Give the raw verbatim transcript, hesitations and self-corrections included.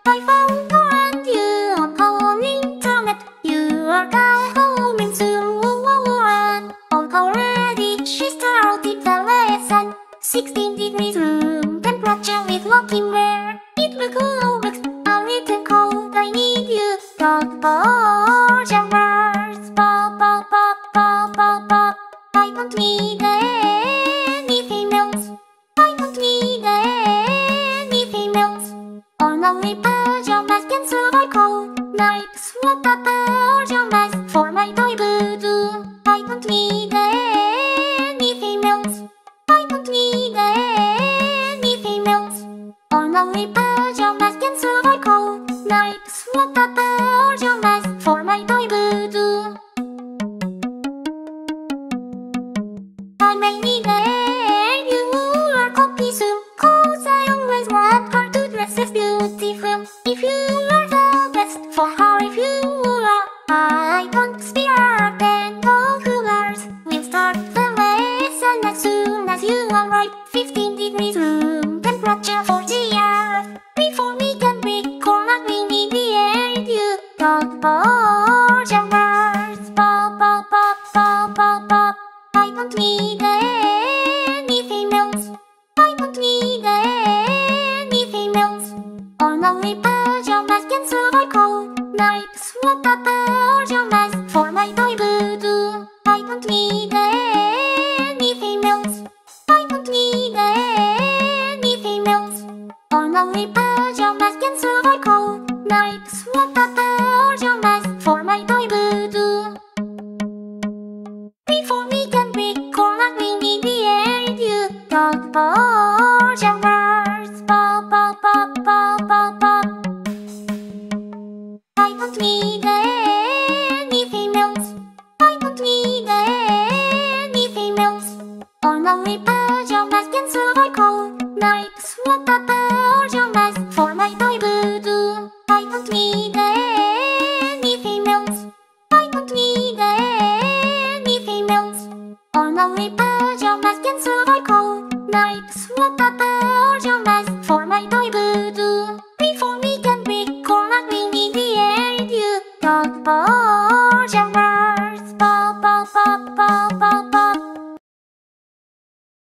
I found around you on internet. You are coming soon. And already she started the lesson. Sixteen degrees room temperature with locking bear. It will cool but a little cold. I need you. Dog pajamas. Pop pop pop pop pop pop. I don't need anything else. I don't need anything else. On only pajamas can survive cold nights. What a pajamas for my toy poodle. I don't need anything else. I don't need anything else. On only pajamas can survive cold nights. What a pajamas for my toy poodle. I may need a copy soon, cause I always want her to dress as beautiful. If you are the best for her, if you are, I don't spare ten dollars. We'll start the lesson as soon as you arrive. Fifteen degrees room temperature for G R. Before we can record, we need the air. You got pajamas. Pop pop pop pop pop pop. I don't need anything else. I don't need anything else. On only pajamas can survive cold nights. What a pajamas for my toy poodle. I don't need anything else. I don't need anything else. On only pajamas can survive cold nights. What a pajamas for my toy poodle. Before we can record, we need the air. You got pajamas. Pop pop pop pop pop pop. I don't need anything else. I don't need anything else. On only pajamas can survive cold nights. What a pajamas for my toy poodle. I don't need anything else. I don't need anything else. On only pajamas can survive cold nights. What a pajamas for my toy poodle.